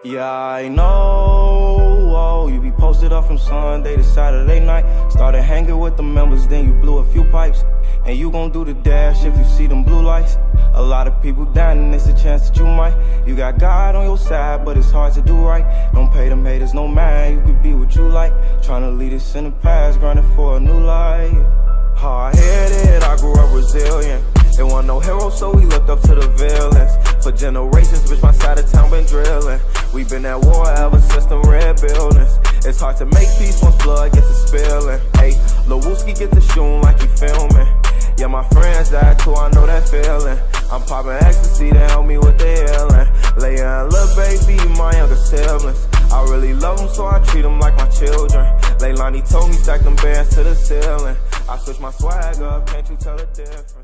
Yeah, I know, oh, you be posted up from Sunday to Saturday night. Started hanging with the members, then you blew a few pipes. And you gon' do the dash if you see them blue lights. A lot of people dying and it's a chance that you might. You got God on your side, but it's hard to do right. Don't pay them haters no mind, you could be what you like. Tryna lead us in the past, grinding for a new life. Hard-headed, I grew up resilient. There wasn't no hero, so we looked up to the villains. For generations, bitch, my side of town been drilling. We been at war ever since them red buildings. It's hard to make peace once blood gets to spilling. Hey, Lil Wooski get to shooting like he filming. Yeah, my friends died too, I know that feeling. I'm popping ecstasy to help me with the healing. Leia and Lil Baby, my younger siblings. I really love them, so I treat them like my children. Leilani told me stack them bands to the ceiling. I switch my swag up, can't you tell the difference?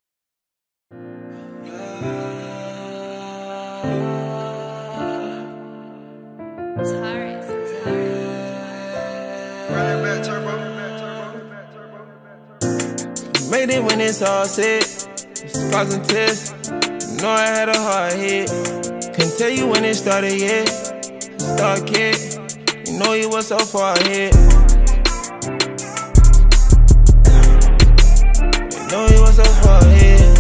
Made it when it's all set. Scars and tests. You know I had a hard hit. Couldn't tell you when it started yet. Start kid. You know you was so far ahead. You know you was so far ahead.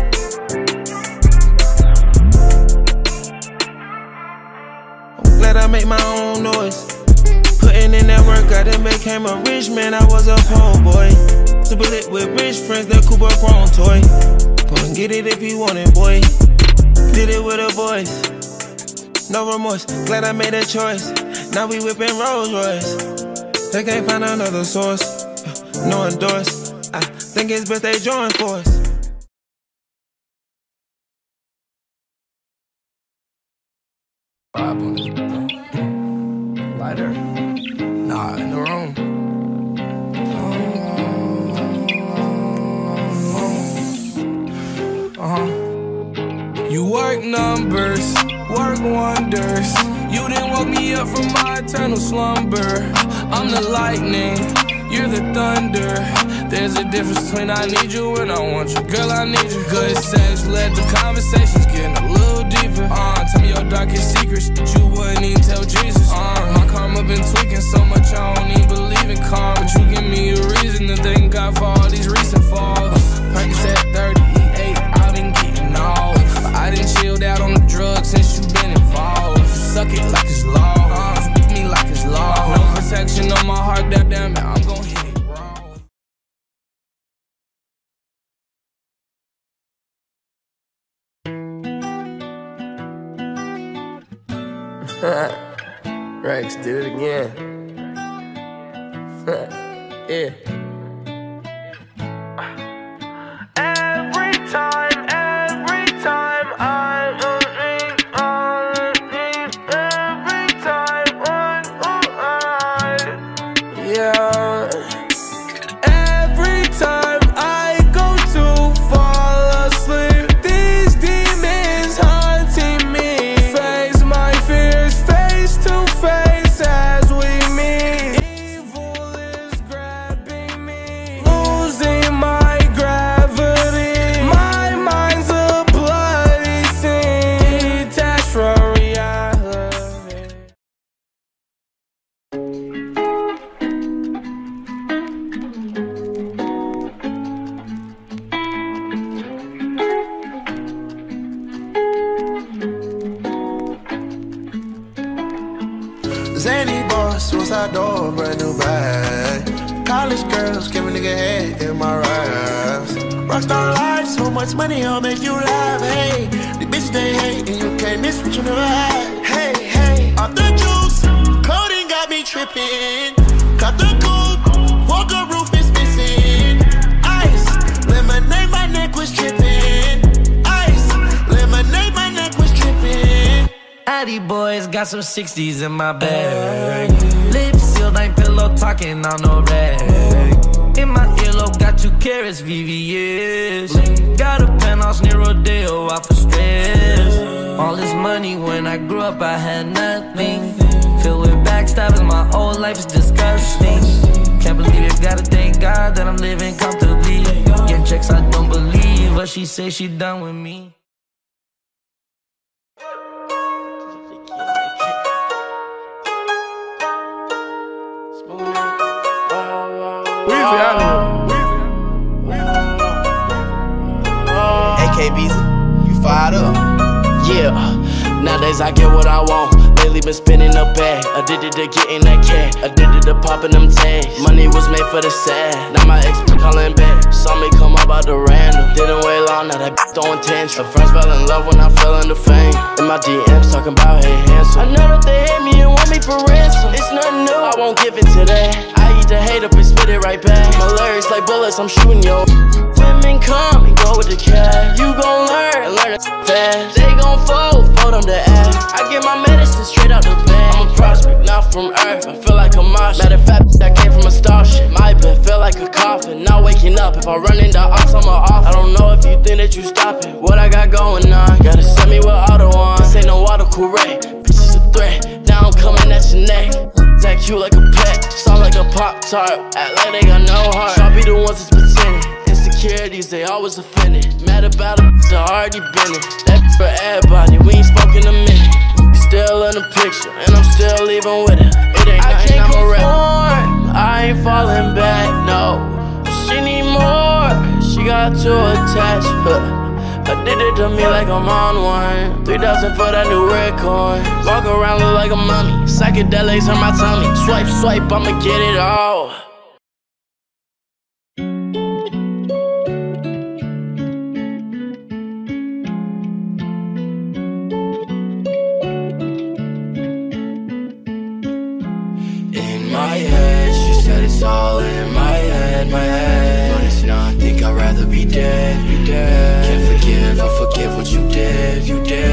I'm glad I make my own noise. Putting in that work, I done became a rich man. I was a poor boy. Super lit with rich friends, that Cooper Chrome toy. Go and get it if you want it, boy. Did it with the boys. No remorse, glad I made a choice. Now we whipping Rolls Royce. They can't find another source. No endorse. I think it's best they join force. Vibe on this, lighter. Nah, in the room. You work numbers, work wonders. You didn't woke me up from my eternal slumber. I'm the lightning, you're the thunder. There's a difference between I need you and I want you. Girl, I need you. Good sex led to conversations getting a little deeper. Tell me your darkest secrets that you wouldn't even tell Jesus. My karma been tweaking so much I don't even believe in karma. But you give me a reason to thank God for all these recent falls. Practice at 30, E8, out and getting off. But I done chilled out on the drugs since you been involved. Suck it like it's law, fuck me like it's law. No protection on my heart, that damn it, I'm gon' hit it raw. Rex did it again. Yeah. Every time I every time yeah. Every time I go to fall asleep, these demons haunting me. Face my fears face to face as we meet. Evil is grabbing me, losing my gravity. My mind's a bloody scene, detached from reality. Zany boss, suicide door, brand new bag. College girls, give a nigga head in my raps. Rockstar life, so much money, I'll make you laugh. Hey, the bitch they hate, and you can't miss what you never had. Hey, hey, off the juice, clothing got me tripping. Cut the coupe, Walker roof is missing. Ice, lemonade, my neck was tripping. Ice, lemonade, my neck was tripping. Addy boys got some 60s in my bag. Lips sealed, ain't pillow talking on no rag. In my earlobe got 2 carats, VVS. Got a penthouse near Rodeo, out for stress. All this money when I grew up I had nothing. Filled with backstabbing, my whole life is disgusting. Can't believe it, gotta thank God that I'm living comfortably. Getting checks I don't believe, but she say she done with me. AKBZ, you fired up. Yeah, nowadays I get what I want. Lately been spinning a bag, addicted to getting that cash, addicted to popping them tags. Money was made for the sad, now my ex calling back. Saw me come up out the random, didn't wait long, now that throwing tantrum. Friends fell in love when I fell into fame. In my DMs talking about hey handsome. I know that they hate me and want me for ransom. It's nothing new, I won't give in to that. I eat the hate up and spit it right back. My lyrics like bullets, I'm shooting yo. Women come and go with the cash. You gon' learn it fast. They gon' fold them to ass. I get my medicine straight out the bag. I'm a prospect, not from Earth. I feel like a Martian. Matter of fact, that came from a starship. My bed feel like a coffin. Not waking up. If I run into ops, I'm off. I don't know if you think that you stopping what I got going on. Gotta send me with auto on. This ain't no autocorrect. Bitch is a threat. Now I'm coming at your neck. Act you like a pet. Sound like a Pop-Tart. Act like they got no heart. Y'all be the ones that's pretending. Insecurities, they always offended. Mad about it, I already been it. That for everybody, we ain't spoken a minute. Still in the picture, and I'm still leaving with it. It ain't nothing, I'm a rap. I ain't falling back, no. She need more, she got too attached. Addicted to me like I'm on one. 3,000 for that new red coin. Walk around look like a mummy. Psychedelics on my tummy. Swipe, swipe, I'ma get it all. In my head, she said it's all in my head, but it's not, think I'd rather be dead, Can't forgive or forgive what you did,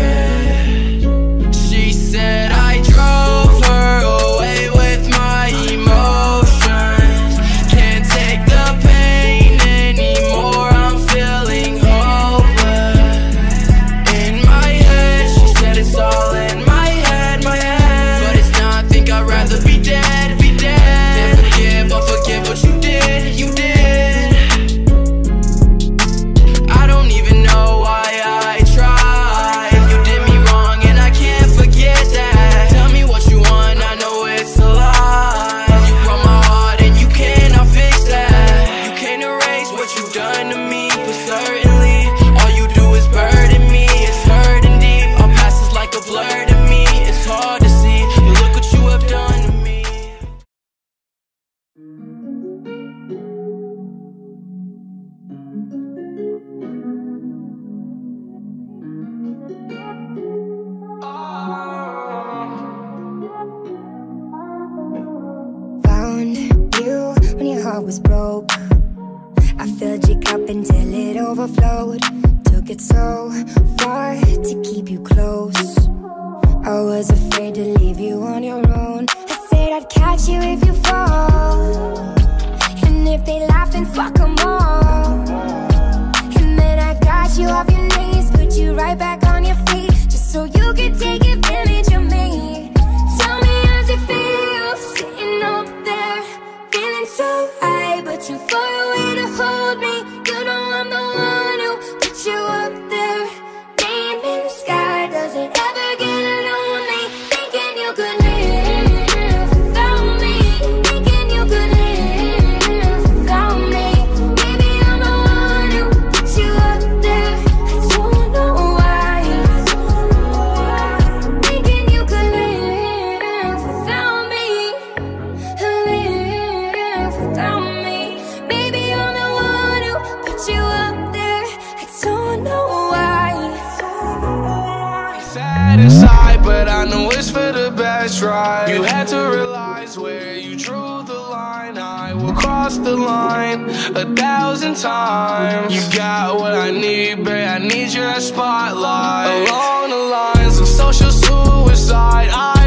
She said I drove her away with my emotions. Can't take the pain anymore, I'm feeling hopeless. In my head, she said it's all in my head, but it's not, think I'd rather be dead, Can't forgive or forgive what you did, I don't even know why I tried. You did me wrong and I can't forget that. Tell me what you want, I know it's a lie. You broke my heart and you cannot fix that. You can't erase what you've done to me, but certainly all you do is burden me. It's hurting deep, our past is like a blur to me. It's hard to see, but look what you have done to me. Found you when your heart was broke. I filled your cup until it overflowed. Took it so far to keep you close. I was afraid to leave you on your own. I said I'd catch you if you fall, and if they laugh then fuck them all. And then I got you off your knees, put you right back on your feet, just so you could take advantage of me. Tell me how's it feel, sitting up there, feeling so high, but you far away to hold me. You know I'm the one who put you up there. Name in the sky, does it ever get lonely? Thinking you could live without me, thinking you could live without me. Maybe I'm the one who put you up there. I don't know why. Thinking you could live without me, live without me. Maybe I'm the one who put you up there. I don't know why. Sad inside, but I know it's for the best, right? You had to realize where you drew the line. I will cross the line 1,000 times. You got what I need, babe, I need your spotlight. Along the lines of social suicide,